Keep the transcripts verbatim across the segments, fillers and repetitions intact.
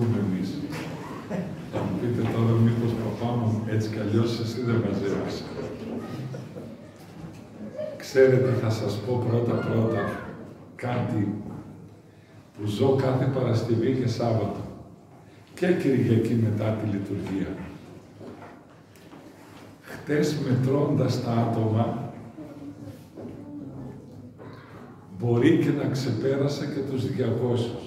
μαζευτούμε εμείς. Θα μου πείτε τώρα μήπως παπά μου, έτσι κι αλλιώς εσύ δεν μαζεύεις. Ξέρετε, θα σας πω πρώτα-πρώτα κάτι που ζω κάθε Παρασκευή και Σάββατο και Κυριακή μετά τη λειτουργία. Χτες μετρώντας τα άτομα, μπορεί και να ξεπέρασα και τους διακόσιους.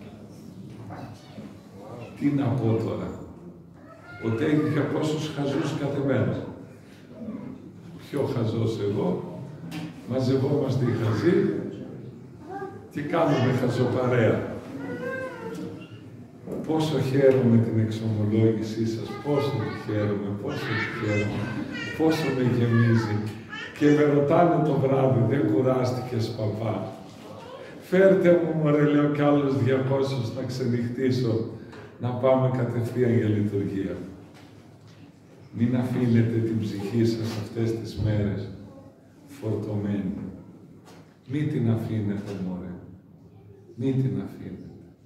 Τι να πω τώρα, ότι έχει διακόσιους χαζούς κάθε μέρα. Πιο χαζός εγώ, μαζευόμαστε οι χαζοί και κάνουμε χαζοπαρέα. Πόσο χαίρομαι την εξομολόγησή σας, πόσο τη χαίρομαι, πόσο τη χαίρομαι, πόσο με γεμίζει. Και με ρωτάνε το βράδυ, δεν κουράστηκες παπά? Φέρτε μου, μωρέ, λέω, κι άλλους διακόσιους να ξενυχτήσω, να πάμε κατευθείαν για λειτουργία. Μην αφήνετε την ψυχή σας αυτές τις μέρες φορτωμένη. Μην την αφήνετε, μωρέ. Μην την αφήνετε.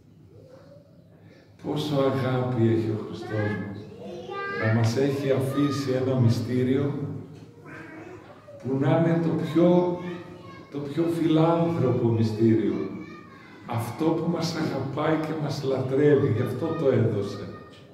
Πόσο αγάπη έχει ο Χριστός μας. Να μας έχει αφήσει ένα μυστήριο που να είναι το πιο, το πιο φιλάνθρωπο μυστήριο. Αυτό που μας αγαπάει και μας λατρεύει, γι' αυτό το έδωσε.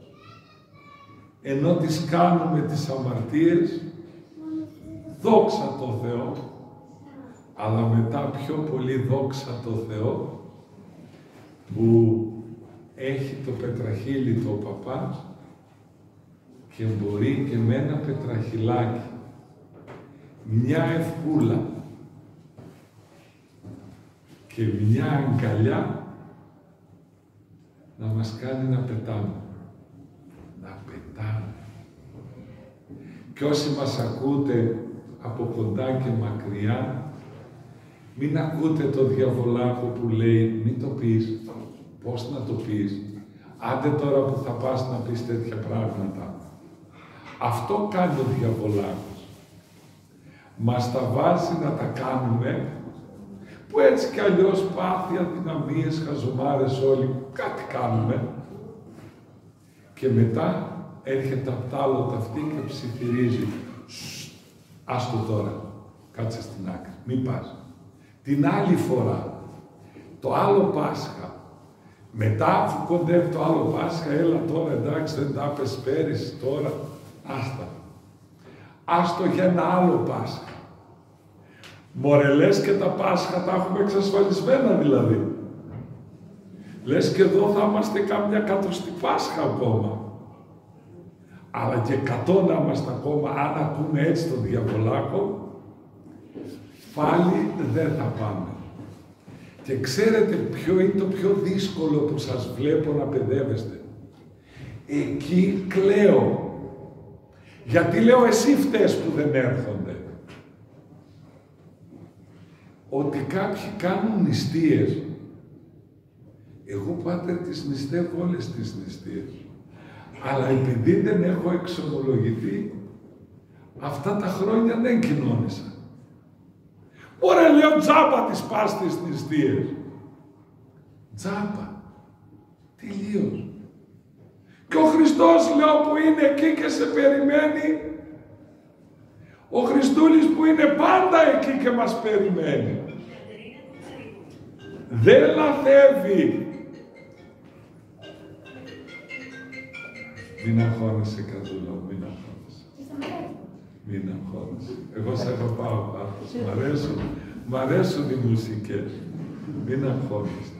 Ενώ τις κάνουμε τις αμαρτίες, δόξα τω Θεώ, αλλά μετά πιο πολύ δόξα τω Θεώ, που έχει το πετραχύλι το παπάς και μπορεί και με ένα πετραχυλάκι, μια ευκούλα και μια αγκαλιά να μας κάνει να πετάμε. Να πετάμε. Και όσοι μας ακούτε από κοντά και μακριά, μην ακούτε το διαβολάκο που λέει μην το πεις. Πώς να το πεις? Άντε τώρα που θα πας να πεις τέτοια πράγματα. Αυτό κάνει ο διαβολάκος. Μας τα βάζει να τα κάνουμε, που έτσι κι αλλιώς πάθη, αδυναμίες, χαζομάρες όλοι, κάτι κάνουμε. Και μετά έρχεται απ' τ' άλλο ταυτί και ψιθυρίζει. Άστο τώρα, κάτσε στην άκρη, μην πας. Την άλλη φορά, το άλλο Πάσχα, μετά αφού κοντεύει το άλλο Πάσχα, έλα τώρα, εντάξει, δεν τα πες πέρυσι τώρα, άστα. Άστο για ένα άλλο Πάσχα. Μωρέ, λες και τα Πάσχα τα έχουμε εξασφαλισμένα δηλαδή. Λες και εδώ θα είμαστε κάμια κατοστή Πάσχα ακόμα. Αλλά και εκατό να είμαστε ακόμα, αν ακούμε έτσι τον διαβολάκο, πάλι δεν θα πάμε. Και ξέρετε ποιο είναι το πιο δύσκολο που σας βλέπω να παιδεύεστε? Εκεί κλαίω. Γιατί λέω εσύ φταίς που δεν έρχονται. Ότι κάποιοι κάνουν νηστείες. Εγώ, Πάτερ, τις νηστεύω όλες τις νηστείες. Αλλά επειδή δεν έχω εξομολογηθεί, αυτά τα χρόνια δεν κοινώνησα. Ωραία, λέω, τζάμπα τις πας τις νηστείες. Τζάμπα. Τελείως. Και ο Χριστός, λέω, που είναι εκεί και σε περιμένει, ο Χριστούλης που είναι πάντα εκεί και μας περιμένει, δεν λαθεύει. Μην αγχώνεσαι, Καζούλα, μην αγχώνεσαι. Μην αγχώνεσαι. Εγώ σε αγαπάω, Πάθος. Μ' αρέσουν, μ' αρέσουν οι μουσικές. Μην αγχώνεσαι.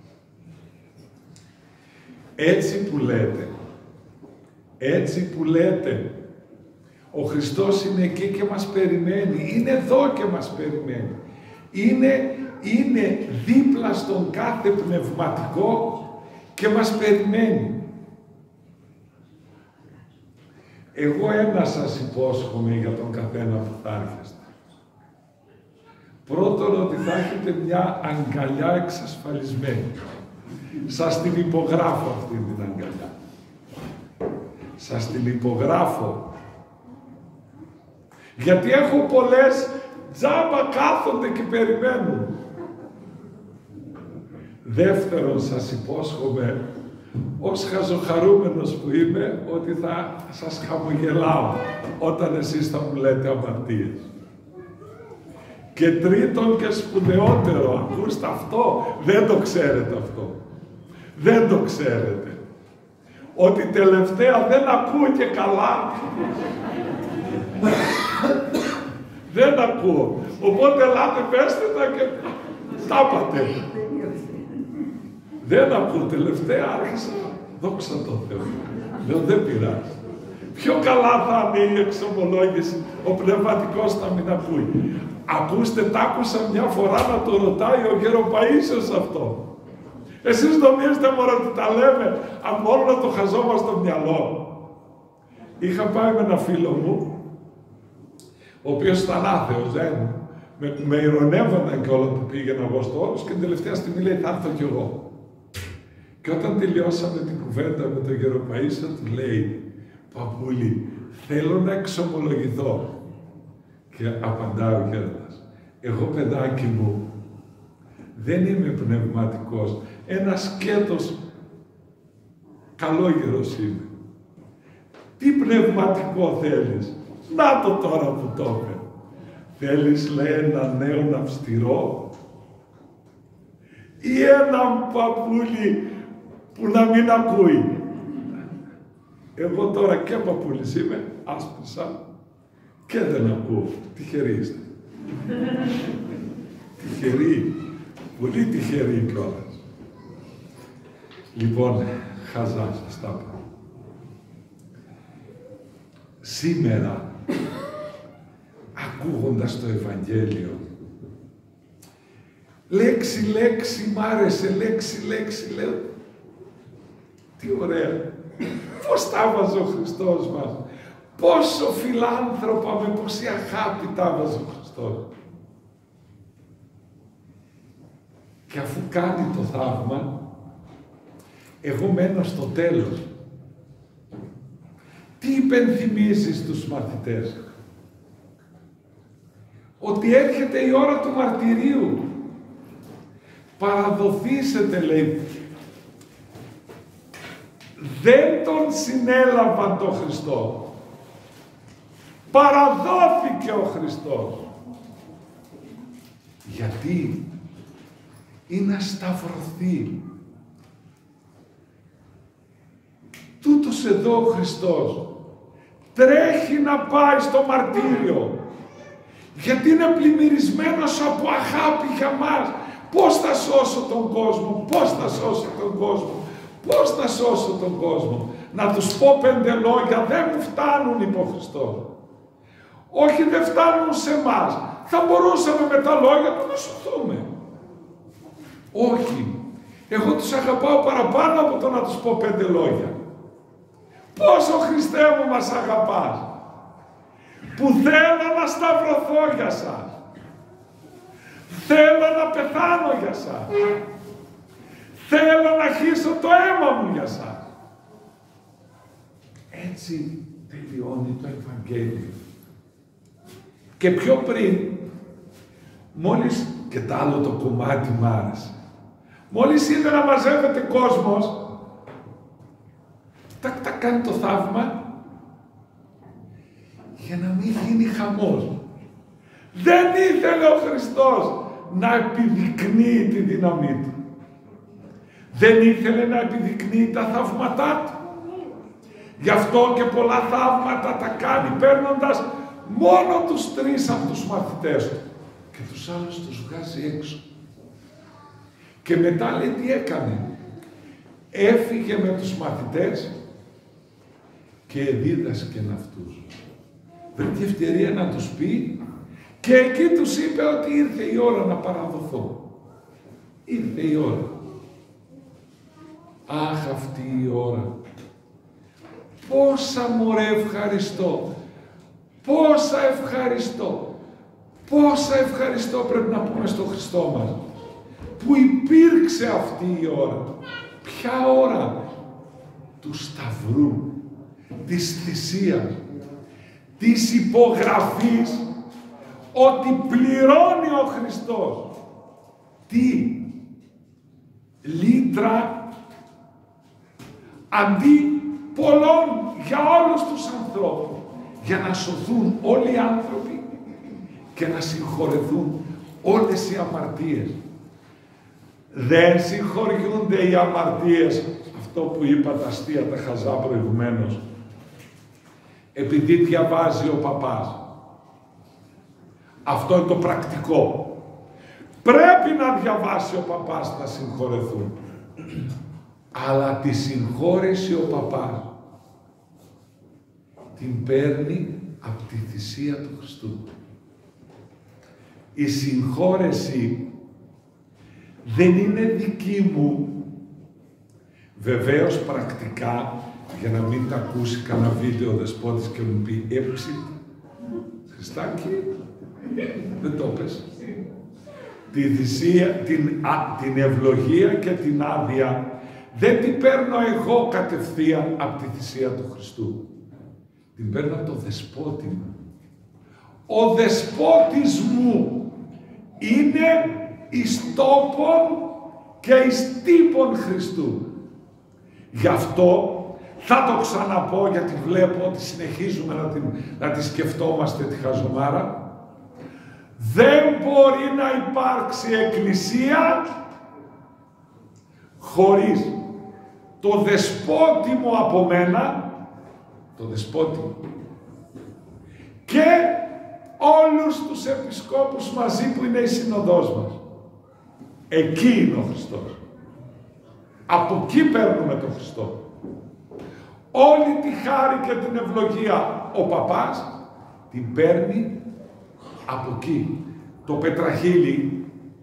Έτσι που λέτε, έτσι που λέτε, ο Χριστός είναι εκεί και μας περιμένει, είναι εδώ και μας περιμένει. Είναι, είναι δίπλα στον κάθε πνευματικό και μας περιμένει. Εγώ ένα σας υπόσχομαι για τον καθένα που θα έρχεστε. Πρώτον, ότι θα έχετε μια αγκαλιά εξασφαλισμένη. Σας την υπογράφω αυτή την αγκαλιά. Σας την υπογράφω. Γιατί έχω πολλές τζάμπα κάθονται και περιμένουν. Δεύτερον, σας υπόσχομαι ως χαζοχαρούμενος που είμαι, ότι θα σας χαμογελάω όταν εσείς θα μου λέτε αμαρτίες. Και τρίτον και σπουδαιότερο, ακούστε αυτό, δεν το ξέρετε αυτό. Δεν το ξέρετε. Ότι τελευταία δεν ακούω και καλά. Δεν ακούω. Οπότε ελάτε, πέστε τα και τα πάτε. Δεν ακούω. Τελευταία άρχισα. Δόξα τω Θεώ. Λέω, δεν πειράζει. Πιο καλά θα είναι η εξομολόγηση, ο πνευματικός να μην ακούει. Ακούστε, τ' άκουσα μια φορά να το ρωτάει ο Γεροπαΐσιος αυτό. Εσείς νομίζετε μόνο ότι τα λέμε, αν μόνο να το χαζόμαστε στο μυαλό. Είχα πάει με ένα φίλο μου, ο οποίος ήταν άθεος, δεν, με, με ειρωνεύονταν και όλα που πήγαινα εγώ στο όρος και την τελευταία στιγμή λέει, θα έρθω κι εγώ. Και όταν τελειώσαμε την κουβέντα με τον Γεροπαΐσιο, του λέει, παππούλη, θέλω να εξομολογηθώ. Και απαντάει ο Γέροντας, εγώ παιδάκι μου, δεν είμαι πνευματικός, ένας σκέτος καλόγερος είμαι. Τι πνευματικό θέλεις? Να το τώρα που το είπε. Θέλεις, λέει, ένα νέο αυστηρό ή έναν παππούλι που να μην ακούει? Εγώ τώρα και παππούλης είμαι, άσπρισα και δεν ακούω. Τυχεροί είστε. Τυχεροί. Πολύ τυχεροί κιόλας. Λοιπόν, χαζά σας τα πω. Σήμερα, ακούγοντας το Ευαγγέλιο, λέξη, λέξη, μ' άρεσε, λέξη, λέξη, λέω, τι ωραία. Πώς τα έβαζε ο Χριστός μας. Πόσο φιλάνθρωπα, με πόση αγάπη τα έβαζε ο Χριστός. Και αφού κάνει το θαύμα, εγώ μένω στο τέλος. Τι υπενθυμίζει στους μαθητές? Ότι έρχεται η ώρα του μαρτυρίου. Παραδοθήσετε, λέει. Δεν τον συνέλαβαν τον Χριστό. Παραδόθηκε ο Χριστός. Γιατί? Ή να σταυρωθεί. Τούτος εδώ ο Χριστός τρέχει να πάει στο μαρτύριο, γιατί είναι πλημμυρισμένος από αγάπη για μας. Πώς θα σώσω τον κόσμο, πώς θα σώσω τον κόσμο, πώς θα σώσω τον κόσμο. Να τους πω πέντε λόγια, δεν μου φτάνουν, είπε ο Χριστός. Όχι, δεν φτάνουν σε εμάς. Θα μπορούσαμε με τα λόγια του να σωθούμε. Όχι. Εγώ τους αγαπάω παραπάνω από το να τους πω πέντε λόγια. Πόσο, Χριστέ μου, μας αγαπάς, που θέλω να σταυρωθώ για σας. Θέλω να πεθάνω για σας. Θέλω να χύσω το αίμα μου για σας. Έτσι τελειώνει το Ευαγγέλιο. Και πιο πριν, μόλις, και τ' άλλο το κομμάτι μ' άρεσε, μόλις είδε να μαζεύεται κόσμος, τα, τα κάνει το θαύμα για να μην γίνει χαμός. Δεν ήθελε ο Χριστός να επιδεικνύει τη δύναμή του. Δεν ήθελε να επιδεικνύει τα θαύματά του. Γι' αυτό και πολλά θαύματα τα κάνει παίρνοντας μόνο τους τρεις από τους μαθητές του. Και τους άλλους τους βγάζει έξω. Και μετά λέει τι έκανε. Έφυγε με τους μαθητές και δίδασκε αυτούς. Βρήκε ευκαιρία να τους πει και εκεί τους είπε ότι ήρθε η ώρα να παραδοθώ. Ήρθε η ώρα. Αχ, αυτή η ώρα. Πόσα μωρέ ευχαριστώ. Πόσα ευχαριστώ. Πόσα ευχαριστώ πρέπει να πούμε στο Χριστό μας. Που υπήρξε αυτή η ώρα. Ποια ώρα? Του Σταυρού. Της θυσίας. Της υπογραφής ότι πληρώνει ο Χριστός. Τι? Λίτρα αντί πολλών για όλους τους ανθρώπους, για να σωθούν όλοι οι άνθρωποι και να συγχωρεθούν όλες οι αμαρτίες. Δεν συγχωριούνται οι αμαρτίες, αυτό που είπα τα αστεία τα χαζά προηγουμένως, επειδή διαβάζει ο παπάς. Αυτό είναι το πρακτικό. Πρέπει να διαβάσει ο παπάς να συγχωρεθούν. Αλλά τη συγχώρεση ο παπάς την παίρνει από τη θυσία του Χριστού. Η συγχώρεση δεν είναι δική μου. Βεβαίως πρακτικά, για να μην τα ακούσει κανένα βίντεο ο Δεσπότης και μου πει «Έψη, Χριστάκη, δεν το πες». Τη θυσία, την, α, την ευλογία και την άδεια δεν την παίρνω εγώ κατευθείαν από τη θυσία του Χριστού. Την παίρνω από το Δεσπότη μου. Ο Δεσπότης μου είναι εις τόπον και εις τύπον Χριστού. Γι' αυτό θα το ξαναπώ, γιατί βλέπω ότι συνεχίζουμε να, την, να τη σκεφτόμαστε τη χαζομάρα. Δεν μπορεί να υπάρξει εκκλησία χωρίς το Δεσπότη μου από μένα, το Δεσπότη μου, και όλους τους επισκόπους μαζί που είναι η Σύνοδός μας. Εκεί είναι ο Χριστός. Από εκεί παίρνουμε τον Χριστό. Όλη τη χάρη και την ευλογία ο παπάς την παίρνει από εκεί. Το πετραχύλι,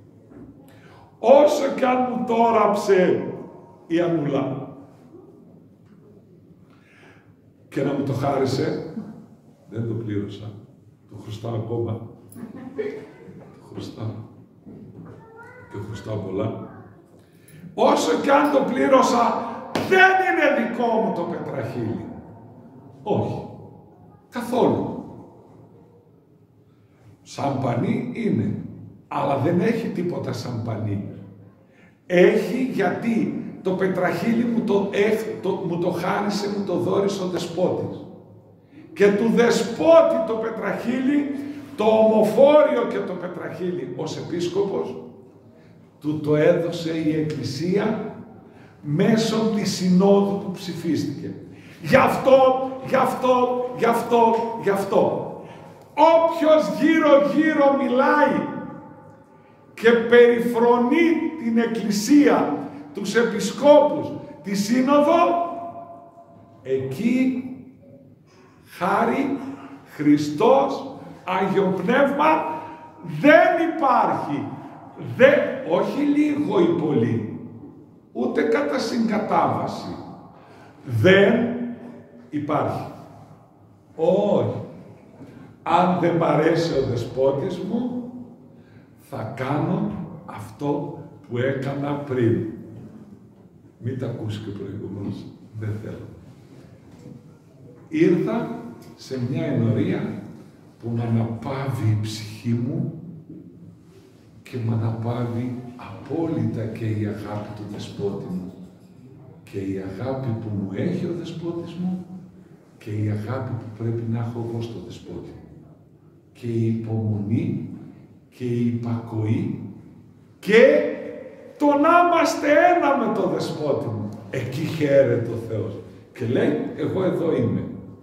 όσο κι αν μου το όραψε η Ανούλα και να μου το χάρισε, δεν το πλήρωσα. Το χρωστάω ακόμα. Το χρωστάω. Και χρωστάω πολλά. Όσο κι αν το πλήρωσα, δεν είναι δικό μου το πετραχύλι. Όχι. Καθόλου. Σαμπανί είναι. Αλλά δεν έχει τίποτα σαμπανί. Έχει γιατί το πετραχύλι μου το, το, μου το χάρισε, μου το δώρισε ο Δεσπότης. Και του Δεσπότη το πετραχύλι, το ομοφόριο και το πετραχύλι ως επίσκοπος, του το έδωσε η Εκκλησία μέσω της Συνόδου που ψηφίστηκε. Γι' αυτό, γι' αυτό, γι' αυτό, γι' αυτό. Όποιος γύρω-γύρω μιλάει και περιφρονεί την Εκκλησία, τους επισκόπους, τη Σύνοδο, εκεί χάρη, Χριστός, Άγιο Πνεύμα δεν υπάρχει. Δεν, όχι λίγο ή πολύ, ούτε κατά συγκατάβαση. Δεν υπάρχει. Όχι. Αν δεν μ' αρέσει ο Δεσπότης μου, θα κάνω αυτό που έκανα πριν. Μην τα ακούσει και προηγουμένως. Δεν θέλω. Ήρθα σε μια ενορία που με αναπαύει η ψυχή μου και με αναπαύει απόλυτα και η αγάπη του Δεσπότη μου. Και η αγάπη που μου έχει ο Δεσπότης μου και η αγάπη που πρέπει να έχω εγώ στο Δεσπότη μου. Και η υπομονή και η υπακοή και το να είμαστε ένα με το Δεσπότη μου. Εκεί χαίρεται ο Θεός και λέει, εγώ εδώ είμαι.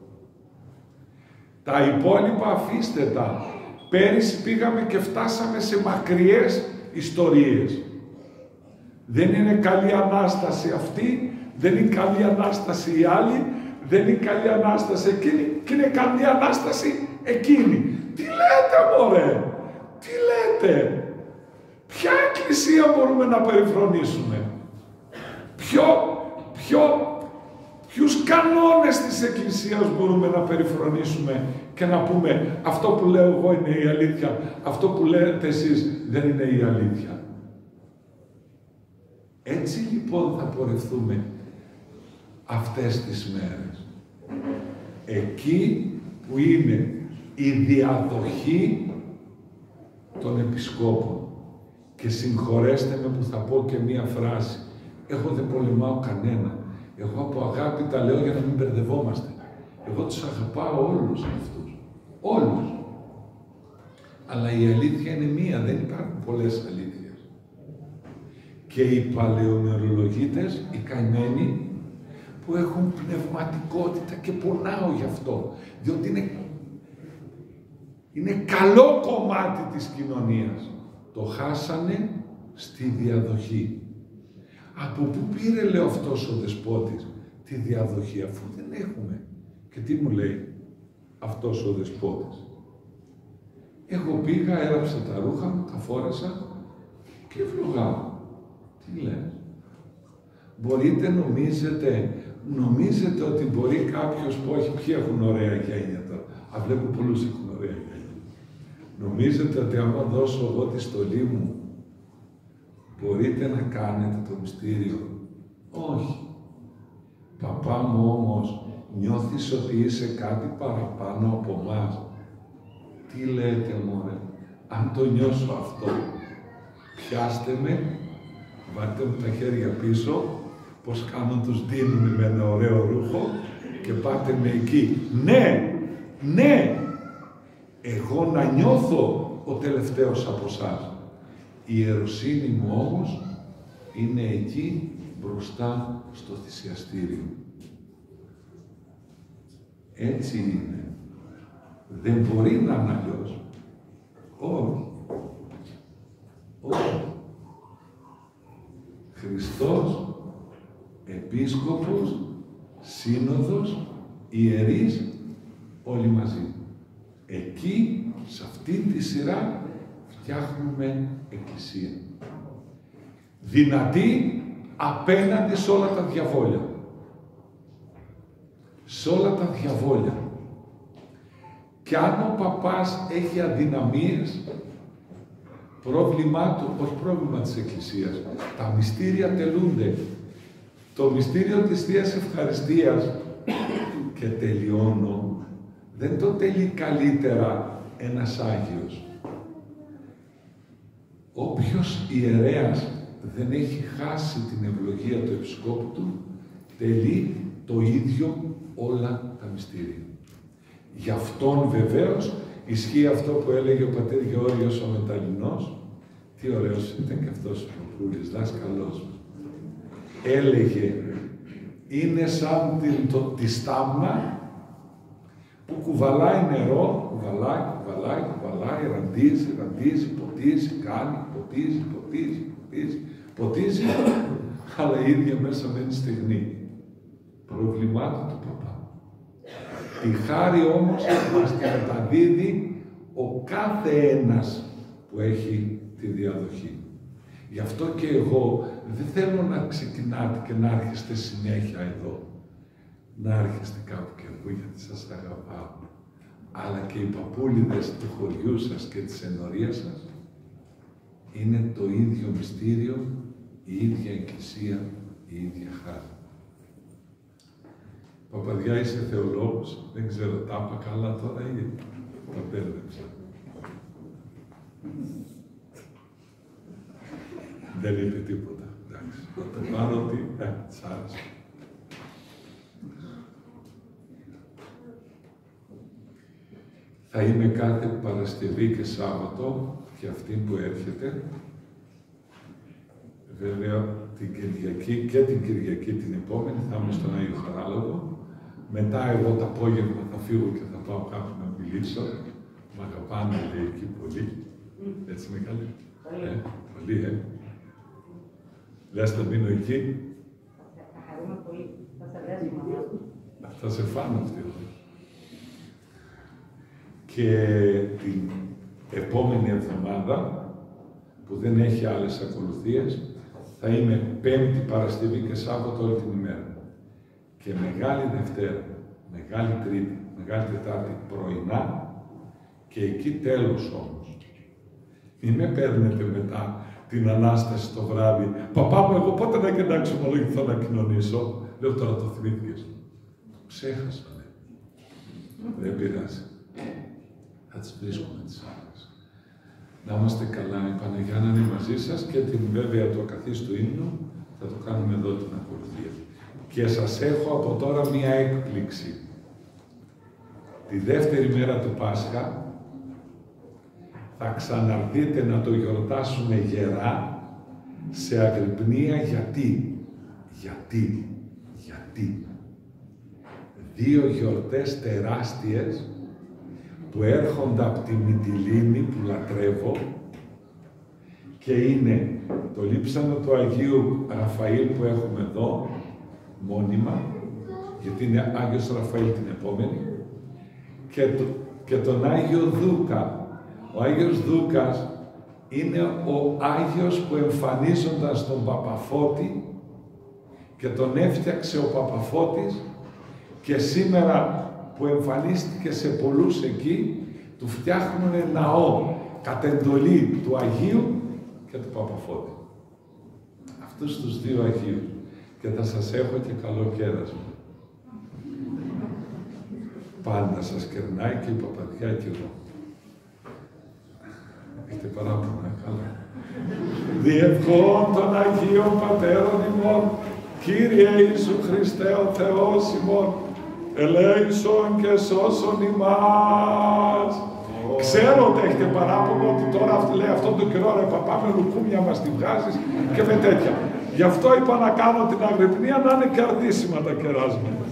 Τα υπόλοιπα αφήστε τα. Πέρυσι πήγαμε και φτάσαμε σε μακριές ιστορίες. Δεν είναι καλή Ανάσταση αυτή, δεν είναι καλή Ανάσταση η άλλη, δεν είναι καλή Ανάσταση εκείνη και είναι καλή Ανάσταση εκείνη. Τι λέτε μωρέ, τι λέτε. Ποια εκκλησία μπορούμε να περιφρονήσουμε. Ποιο, ποιο, ποιους κανόνες της εκκλησίας μπορούμε να περιφρονήσουμε και να πούμε αυτό που λέω εγώ είναι η αλήθεια, αυτό που λέτε εσείς δεν είναι η αλήθεια. Έτσι λοιπόν θα πορευτούμε αυτές τις μέρες. Εκεί που είναι η διαδοχή των επισκόπων. Και συγχωρέστε με που θα πω και μία φράση. Εγώ δεν πολεμάω κανένα. Εγώ από αγάπη τα λέω για να μην μπερδευόμαστε. Εγώ τους αγαπάω όλους αυτούς. Όλους. Αλλά η αλήθεια είναι μία, δεν υπάρχουν πολλές αλήθειες. Και οι παλαιονερολογίτες, οι καημένοι, που έχουν πνευματικότητα και πονάω γι' αυτό, διότι είναι, είναι καλό κομμάτι της κοινωνίας. Το χάσανε στη διαδοχή. Από πού πήρε, λέω, αυτός ο δεσπότης τη διαδοχή, αφού δεν έχουμε. Και τι μου λέει αυτός ο δεσπότης. Εγώ πήγα, έραψα τα ρούχα μου, τα φόρεσα και ευλογάω. Τι λες. Μπορείτε, νομίζετε, νομίζετε ότι μπορεί κάποιος που όχι, ποιοι έχουν ωραία γένια τώρα. Α, βλέπω πολλούς έχουν ωραία γένια. Νομίζετε ότι άμα δώσω εγώ τη στολή μου, μπορείτε να κάνετε το μυστήριο. Όχι. Παπά μου όμως, νιώθεις ότι είσαι κάτι παραπάνω από εμάς. Τι λέτε, μωρέ, αν το νιώσω αυτό, πιάστε με, βάλτε μου τα χέρια πίσω, πως κάνουν, τους δίνουν με ένα ωραίο ρούχο και πάτε με εκεί. Ναι, ναι, εγώ να νιώθω ο τελευταίος από εσάς. Η ιεροσύνη μου όμως είναι εκεί μπροστά στο θυσιαστήριο. Έτσι είναι. Δεν μπορεί να είναι αλλιώς. Όχι. Όχι. Χριστός, Επίσκοπος, Σύνοδος, Ιερείς, όλοι μαζί. Εκεί, σε αυτή τη σειρά, φτιάχνουμε εκκλησία. Δυνατή απέναντι σε όλα τα διαβόλια. Σε όλα τα διαβόλια. Και αν ο παπάς έχει αδυναμίες, πρόβλημά του, όχι πρόβλημα της Εκκλησίας, τα μυστήρια τελούνται. Το μυστήριο της Θείας Ευχαριστίας, και τελειώνω, δεν το τελεί καλύτερα ένας Άγιος. Όποιος ιερέας δεν έχει χάσει την ευλογία του επισκόπου του, τελεί το ίδιο όλα τα μυστήρια. Γι' αυτόν βεβαίως ισχύει αυτό που έλεγε ο πατήρ Γεώργιος ο Μεταλλινός. Τι ωραίος ήταν και αυτός ο Παπούλης, δάσκαλός. Έλεγε, είναι σαν την, το, τη στάμνα που κουβαλάει νερό, κουβαλάει, κουβαλάει, κουβαλάει, ραντίζει, ραντίζει, ποτίζει, κάνει, ποτίζει, ποτίζει, ποτίζει, ποτίζει, αλλά η ίδια μέσα μένει στεγνή. Προβλημάτου του παπά. Τη χάρη όμως μας τη μεταδίδει ο κάθε ένας που έχει τη διαδοχή. Γι' αυτό και εγώ δεν θέλω να ξεκινάτε και να έρχεστε συνέχεια εδώ. Να έρχεστε κάπου και εγώ, γιατί σας αγαπάω. Αλλά και οι παππούλιδες του χωριού σας και της ενορίας σας είναι το ίδιο μυστήριο, η ίδια εκκλησία, η ίδια χάρη. Παπαδιά, είσαι θεολόγος, δεν ξέρω, τα είπα καλά τώρα ή τα μπέρδεψα. Δεν είπε τίποτα, εντάξει. Θα το πάρω ότι, ε, σ' άρεσε. Θα είμαι κάθε Παρασκευή και Σάββατο, και αυτή που έρχεται. Βέβαια, την Κυριακή και την Κυριακή την επόμενη θα είμαι στον Άγιο Χαράλαμπο. Μετά εγώ το απόγευμα θα φύγω και θα πάω κάπου να μιλήσω. Μ' αγαπάνε, λέει, εκεί πολύ. Έτσι είναι καλή. Ε, πολύ, ε. Λες θα μείνω εκεί. Θα χαρούμε πολύ. Θα σε δέσουμε. Θα σε φάνε αυτοί. Και την επόμενη εβδομάδα, που δεν έχει άλλες ακολουθίες, θα είμαι Πέμπτη, Παρασκευή και Σάββατο όλη την ημέρα. Και Μεγάλη Δευτέρα, Μεγάλη Τρίτη, Μεγάλη Τετάρτη πρωινά και εκεί τέλος όμως. Μην με παίρνετε μετά την Ανάσταση το βράδυ. Παπά μου, εγώ πότε να κοιτάξω ομολογηθώ να κοινωνήσω. Λέω τώρα το θυμήθηκες. Ξέχασα, ναι. Δεν πειράζει. Θα τις βρίσκουμε τις άλλες. Να είμαστε καλά, η Παναγιά να είναι μαζί σας και την βέβαια το καθίστου ύμνου θα το κάνουμε εδώ την ακολουθία. Και σας έχω από τώρα μία έκπληξη. Τη δεύτερη μέρα του Πάσχα θα ξαναρθείτε να το γιορτάσουμε γερά σε αγρυπνία. Γιατί, γιατί, γιατί. Δύο γιορτές τεράστιες που έρχονται από τη Μυτιλήνη που λατρεύω και είναι το λείψανο του Αγίου Ραφαήλ που έχουμε εδώ, μόνιμα, γιατί είναι Άγιος Ραφαήλ την επόμενη, και, το, και τον Άγιο Δούκα. Ο Άγιος Δούκας είναι ο Άγιος που εμφανίζονταν στον Παπαφώτη και τον έφτιαξε ο Παπαφώτης και σήμερα που εμφανίστηκε σε πολλούς εκεί, του φτιάχνουν ναό κατ' εντολή του Αγίου και του Παπαφώτη. Αυτούς τους δύο Αγίους. Και θα σας έχω και καλό κέρασμα. Πάντα σας κερνάει και η παπαδιά και εγώ. Έχετε παράπονα, καλά. Διευχών των Αγίων Πατέρων ημών, Κύριε Ιησού Χριστέ ο Θεός ημών, ελέησον και σώσον ημάς. Ξέρω ότι έχετε παράπονο ότι τώρα λέει αυτόν τον καιρό ρε παπά με λουκούμια μας τη βγάζεις και με τέτοια. Γι' αυτό είπα να κάνω την αγρυπνία να είναι κερδίσιμα τα κεράσματα.